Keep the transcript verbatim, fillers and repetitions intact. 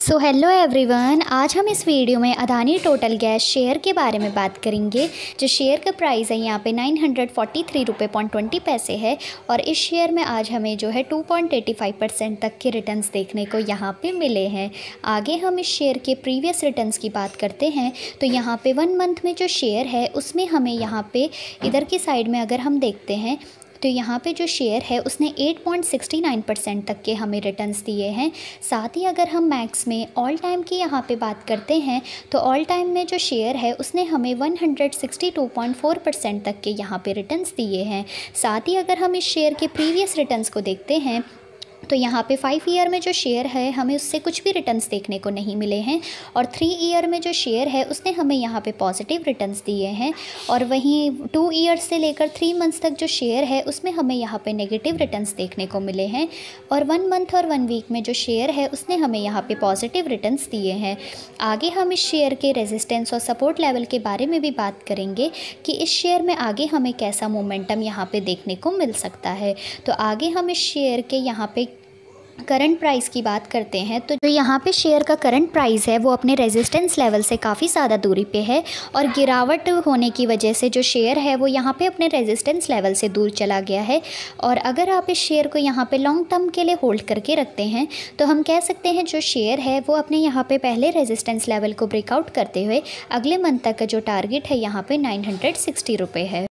So hello everyone, आज हम इस वीडियो में अदानी टोटल गैस शेयर के बारे में बात करेंगे। जो शेयर का प्राइस है यहाँ पे नाइन हंड्रेड फोर्टी थ्री रुपये पॉइंट ट्वेंटी पैसे है और इस शेयर में आज हमें जो है two point eighty five percent तक के रिटर्न्स देखने को यहाँ पे मिले हैं। आगे हम इस शेयर के प्रीवियस रिटर्न्स की बात करते हैं तो यहाँ पे वन मंथ में जो शेयर है उसमें हमें यहाँ पे इधर की साइड में अगर हम देखते हैं तो यहाँ पे जो शेयर है उसने eight point six nine percent तक के हमें रिटर्न्स दिए हैं। साथ ही अगर हम मैक्स में ऑल टाइम की यहाँ पे बात करते हैं तो ऑल टाइम में जो शेयर है उसने हमें one hundred sixty two point four percent तक के यहाँ पे रिटर्न्स दिए हैं। साथ ही अगर हम इस शेयर के प्रीवियस रिटर्न्स को देखते हैं तो यहाँ पे फाइव ईयर में जो शेयर है हमें उससे कुछ भी रिटर्न्स देखने को नहीं मिले हैं और थ्री ईयर में जो शेयर है उसने हमें यहाँ पे पॉजिटिव रिटर्न्स दिए हैं और वहीं टू ईयर से लेकर थ्री मंथ्स तक जो शेयर है उसमें हमें यहाँ पे नेगेटिव रिटर्न्स देखने को मिले हैं और वन मंथ और वन वीक में जो शेयर है उसने हमें यहाँ पे पॉजिटिव रिटर्न्स दिए हैं। आगे हम इस शेयर के रेजिस्टेंस और सपोर्ट लेवल के बारे में भी बात करेंगे कि इस शेयर में आगे हमें कैसा मोमेंटम यहाँ पे देखने को मिल सकता है। तो आगे हम इस शेयर के यहाँ पे करंट प्राइस की बात करते हैं तो जो यहाँ पे शेयर का करंट प्राइस है वो अपने रेजिस्टेंस लेवल से काफ़ी ज़्यादा दूरी पे है और गिरावट होने की वजह से जो शेयर है वो यहाँ पे अपने रेजिस्टेंस लेवल से दूर चला गया है। और अगर आप इस शेयर को यहाँ पे लॉन्ग टर्म के लिए होल्ड करके रखते हैं तो हम कह सकते हैं जो शेयर है वो अपने यहाँ पे पहले रेजिस्टेंस लेवल को ब्रेकआउट करते हुए अगले मंथ तक का जो टारगेट है यहाँ पे नाइन हंड्रेड सिक्सटी रुपये है।